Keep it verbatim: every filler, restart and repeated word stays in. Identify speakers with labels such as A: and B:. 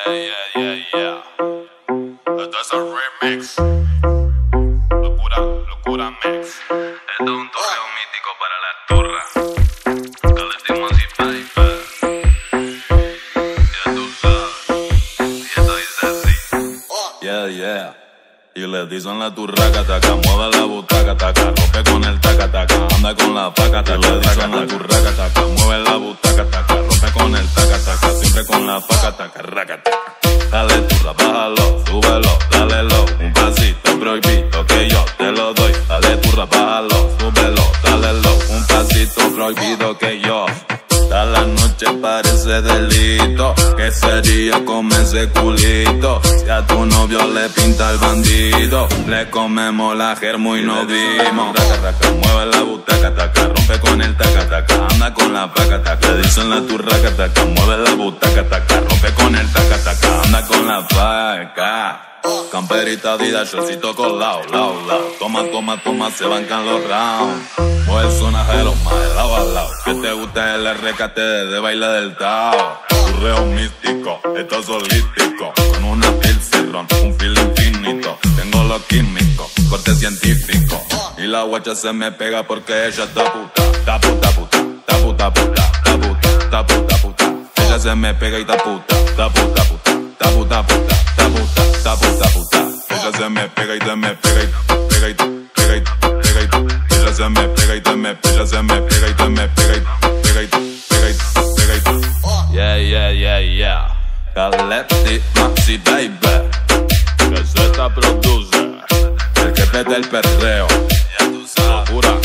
A: Yeah, yeah, yeah. Esto es el remix. Locura, locura mix.
B: Esto es un torneo mítico para la turra. Que le dimos así, baby. Ya tú sabes. Y esto dice así.
A: Yeah, yeah. Y le dicen la turraca, taca, mueve la butaca, taca, rompe con el taca, taca, anda con la paca, taca. Le dicen la turraca, taca, mueve la butaca, taca, rompe con el taca, taca, siempre con la paca, taca, raca, taca. Dale turra, bájalo, súbelo, dale lo, un pasito prohibido que yo te lo doy. Dale turra, bájalo, súbelo, dale lo, un pasito prohibido que yo. Toda la noche parece delito. ¿Qué sería comer ese culito? Si a tu novio le pinta el bandido, le comemos la germo y nos vimos. Raca, raca, mueve la butaca, taca, rompe con el taca, taca, anda con la paca, taca. Le dicen la turraca, taca, mueve la butaca, taca, rompe con el taca, taca, anda con la paca. Camperita Adidas, shortcito colado, lao, lao. Toma, toma, toma, se bancan los rounds. Mueve el sonajero, más de lado a lado. Que te gusta el recate de baile del Tao. Turreo místico, esto es holístico. Con una pilcerrón, un filo infinito. Tengo lo químico, corte científico. Y la guacha se me pega porque ella está puta. Está puta, puta, está puta, puta, está puta, está puta, puta. Ella se me pega y está puta, está puta, puta, está puta, puta, está puta, está puta, puta. Ella se me pega y te me pega y pega y pega y pega y ella se me pega y te me ella se me pega y te me pega y pega y pega y pega y yeah, yeah, yeah, yeah. Calepti, Maxi Baby, que se te produce el jefe del perreo. Ya tú sabes, locura.